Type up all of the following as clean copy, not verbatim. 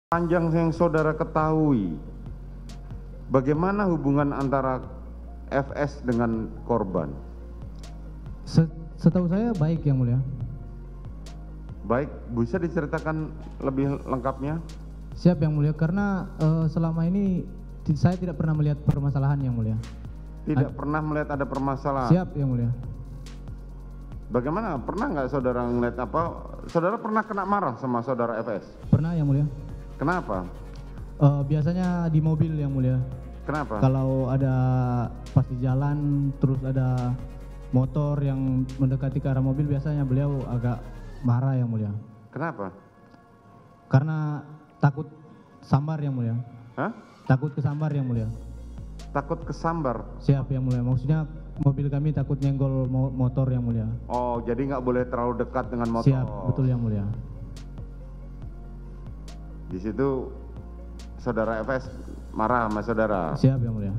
Panjang yang saudara ketahui, bagaimana hubungan antara FS dengan korban? Setahu saya baik, Yang Mulia. Baik, bisa diceritakan lebih lengkapnya? Siap, Yang Mulia, karena selama ini saya tidak pernah melihat permasalahan, Yang Mulia. Tidak pernah melihat ada permasalahan? Siap, Yang Mulia. Bagaimana? Pernah nggak saudara ngeliat apa? Saudara pernah kena marah sama saudara FS? Pernah, Yang Mulia. Kenapa? Biasanya di mobil, Yang Mulia. Kenapa? Kalau ada pas di jalan terus ada motor yang mendekati ke arah mobil, biasanya beliau agak marah, Yang Mulia. Kenapa? Karena takut sambar, Yang Mulia. Hah? Takut kesambar, Yang Mulia. Takut kesambar? Siap, Yang Mulia. Maksudnya mobil kami takut nyenggol motor, Yang Mulia. Oh, jadi nggak boleh terlalu dekat dengan motor? Siap, betul, Yang Mulia. Di situ saudara FS marah sama saudara? Siap, Yang Mulia.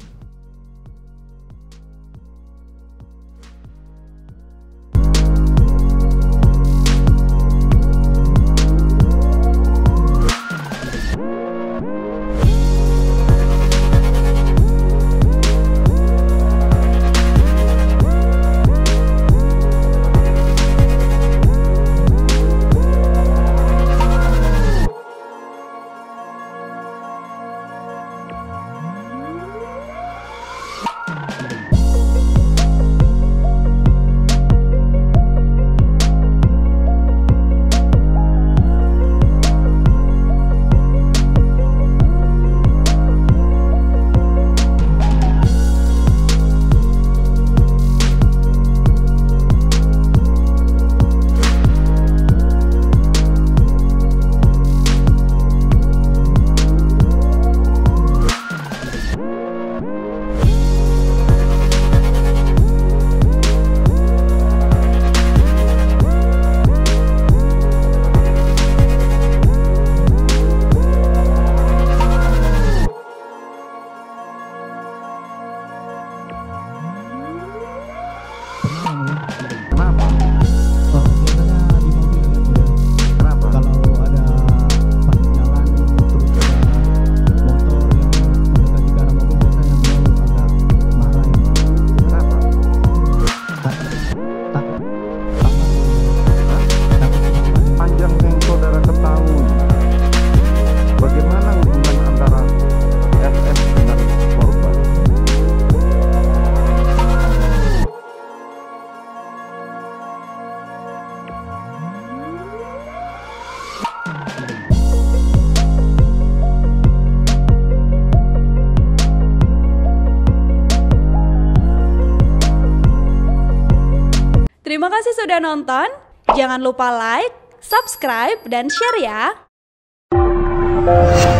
Kenapa? Biasanya di mobil, Yang Mulia. Kenapa? Kalau ada pas di jalan terus ada motor yang mendekati ke arah mobil, biasanya beliau agak marah, Yang Mulia. Kenapa? Karena takut sambar. Panjang yang saudara ketahui, bagaimana hubungan antara FS dengan korban? Terima kasih sudah nonton. Jangan lupa like, subscribe, dan share ya.